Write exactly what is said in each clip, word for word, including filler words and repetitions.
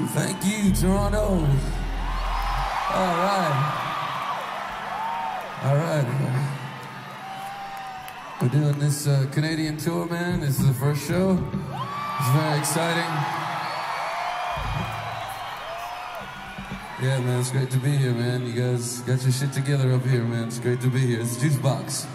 Thank you, Toronto. All right. All right. We're doing this uh, Canadian tour, man. This is the first show. It's very exciting. Yeah, man, it's great to be here, man. You guys got your shit together up here, man. It's great to be here. It's Juicebox.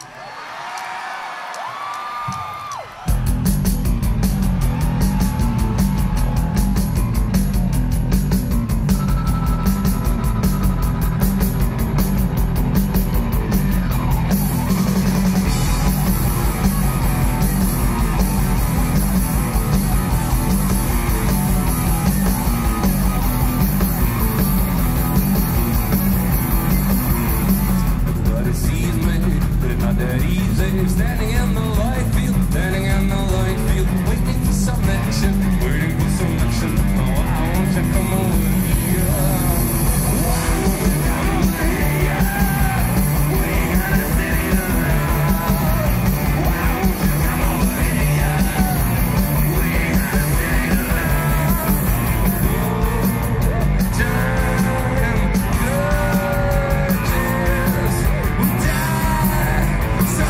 Standing in the light field, standing in the light field, waiting for some action, waiting for some action. Oh, I want you to come over here. Why won't you come over here? We gotta sit here now. Why won't you come over here? We gotta sit here now. Time urges will die so.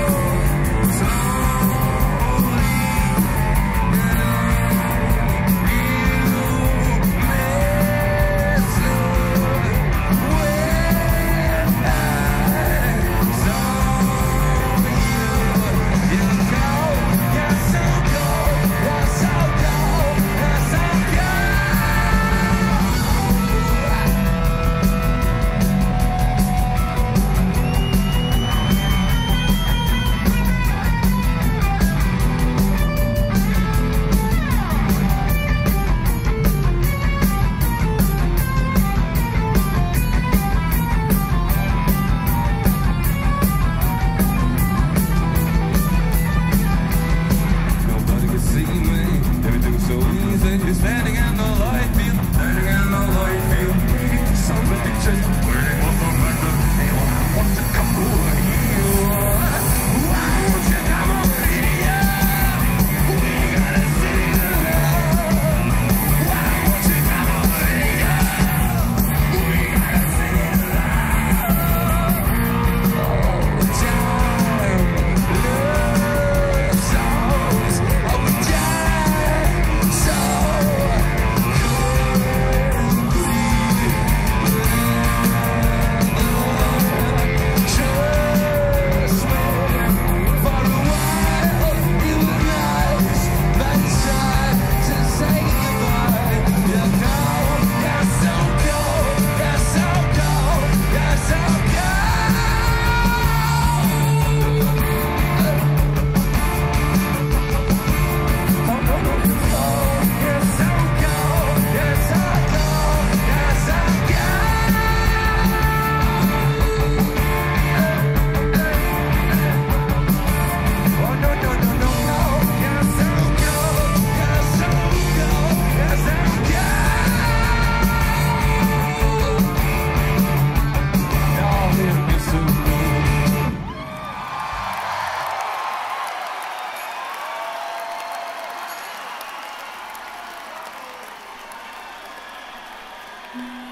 Standing in the light field, standing in the light field, waiting for some action, waiting for some action. Hey, I want to come over here. Why won't you come over here? We gotta sit down. Why won't you come over here? We gotta sit down. Oh, time, love songs, oh, time, so. Mm-hmm.